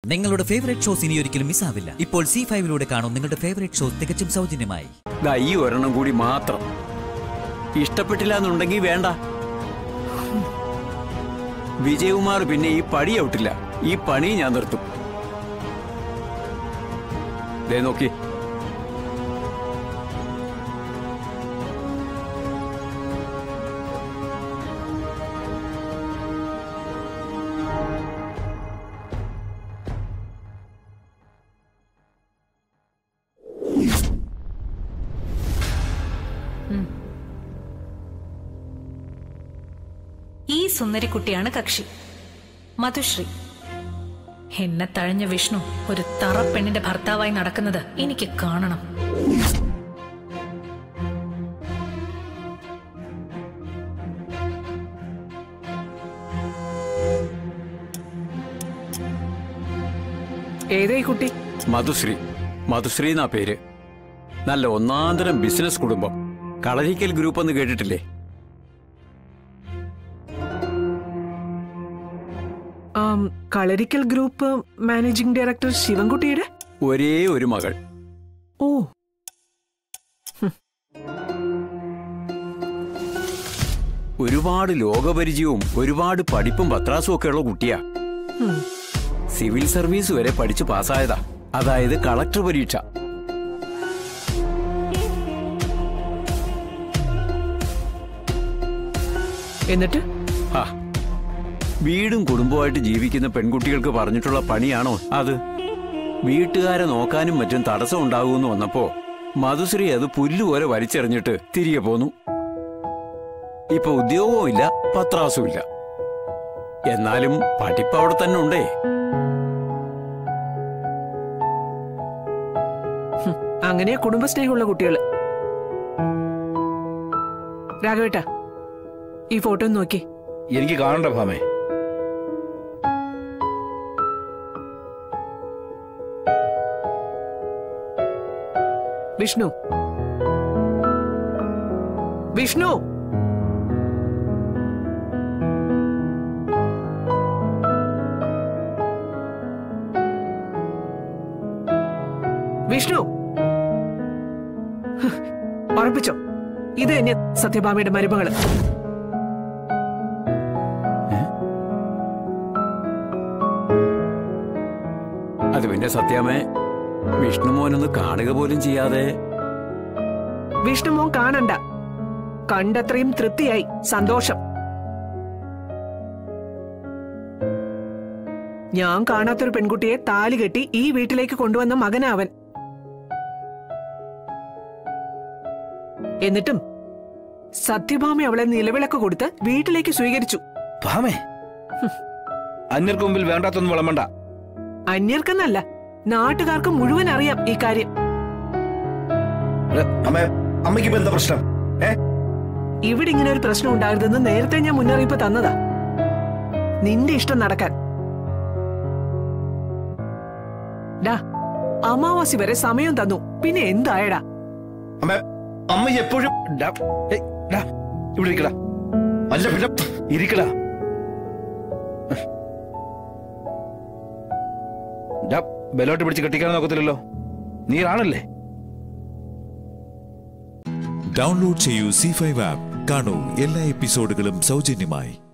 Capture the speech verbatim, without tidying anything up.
നിങ്ങളുടെ favourite shows ഇനി ഒരിക്കലും മിസ്സാവില്ല. ഇപ്പോൾ സി ഫൈവിലൂടെ കാണും നിങ്ങളുടെ ഫേവറേറ്റ് ഷോസ് തികച്ചും സൗജന്യമായി. ഈ ഒരെണ്ണം കൂടി മാത്രം ഇഷ്ടപ്പെട്ടില്ല എന്നുണ്ടെങ്കിൽ വേണ്ട. വിജയകുമാർ പിന്നെ ഈ പടി ഔട്ടില്ല. ഈ പണി ഞാൻ നിർത്തും. ദേ നോക്കി, ഈ സുന്ദരിക്കുട്ടിയാണ് കക്ഷി, മധുശ്രീ. എന്നെ തഴഞ്ഞ വിഷ്ണു ഒരു തറ പെണ്ണിന്റെ ഭർത്താവായി നടക്കുന്നത് എനിക്ക് കാണണം. ഏതായി കുട്ടി? മധുശ്രീ. മധുശ്രീ എന്നാ പേര്. നല്ല ഒന്നാന്തരം ബിസിനസ് കുടുംബം. കളരിക്കൽ ഗ്രൂപ്പ് എന്ന് കേട്ടിട്ടില്ലേ? കളരിക്കൽ ഗ്രൂപ്പ് മാനേജിംഗ് ഡയറക്ടർ ശിവൻകുട്ടിയുടെ ഒരേ ഒരു മകൾ. ഓ, ഒരുപാട് ലോകപരിചയവും ഒരുപാട് പഠിപ്പും പത്രാസും ഒക്കെ ഉള്ള കുട്ടിയാ. സിവിൽ സർവീസ് വരെ പഠിച്ചു പാസ്സായതാ. അതായത് കളക്ടർ പരീക്ഷ. എന്നിട്ട് വീടും കുടുംബമായിട്ട് ജീവിക്കുന്ന പെൺകുട്ടികൾക്ക് പറഞ്ഞിട്ടുള്ള പണിയാണോ അത്? വീട്ടുകാരെ നോക്കാനും മറ്റും തടസ്സം ഉണ്ടാകുമെന്ന് വന്നപ്പോ മധുശ്രീ അത് പുല്ലുപോലെ വലിച്ചെറിഞ്ഞിട്ട് തിരികെ പോന്നു. ഇപ്പൊ ഉദ്യോഗവും ഇല്ല, പത്രാസും ഇല്ല. എന്നാലും പഠിപ്പ് അവിടെ തന്നെ ഉണ്ടേ. അങ്ങനെയാ കുടുംബസ്നേഹമുള്ള കുട്ടികള്. രാഘവേട്ടാ, ഈ ഫോട്ടോ നോക്കി. എനിക്ക് കാണണ്ട ഭാമേ. വിഷ്ണു, വിഷ്ണു, വിഷ്ണു, ഉറപ്പിച്ചോ ഇത് തന്നെ സത്യഭാമയുടെ മരുമകള്? അത് പിന്നെ സത്യാമേ, വിഷ്ണുമോനൊന്ന് കാണുക പോലും ചെയ്യാതെ. വിഷ്ണുമോൻ കാണണ്ട. കണ്ടത്രയും തൃപ്തിയായി, സന്തോഷം. ഞാൻ കാണാത്തൊരു പെൺകുട്ടിയെ താലി കെട്ടി ഈ വീട്ടിലേക്ക് കൊണ്ടുവന്ന മകനാവൻ. എന്നിട്ടും സത്യഭാമ അവളെ നിലവിളക്ക് കൊടുത്ത് വീട്ടിലേക്ക് സ്വീകരിച്ചു. ഭാമേ, അന്യർക്ക് മുമ്പിൽ വേണ്ടാത്തൊന്നും വിളമ്പണ്ട. അന്യർക്കെന്നല്ല, നാട്ടുകാർക്ക് മുഴുവൻ അറിയാം ഈ കാര്യം. അമ്മയ്ക്ക് എന്താ പ്രശ്നം? ഇവിടെ ഇങ്ങനെ ഒരു പ്രശ്നം ഉണ്ടാകരുതെന്ന് നേരത്തെ ഞാൻ മുന്നറിയിപ്പ് തന്നതാ. നിന്റെ ഇഷ്ടം നടക്കാൻ. ഡാ, അമാവാസി വരെ സമയം തന്നു, പിന്നെ എന്തായടാ? അമ്മ എപ്പോഴും ഇവിടെ ഇരിക്കടാ. അല്ല പിന്നെ ഇരിക്കടാ. ബലോട്ട് പിടിച്ച് കെട്ടിക്കാൻ നോക്കത്തില്ലല്ലോ. നീരാണല്ലേ. ഡൗൺലോഡ് ചെയ്യൂ സി ഫൈവ് ആപ്പ്. കാണൂ എല്ലാ എപ്പിസോഡുകളും സൗജന്യമായി.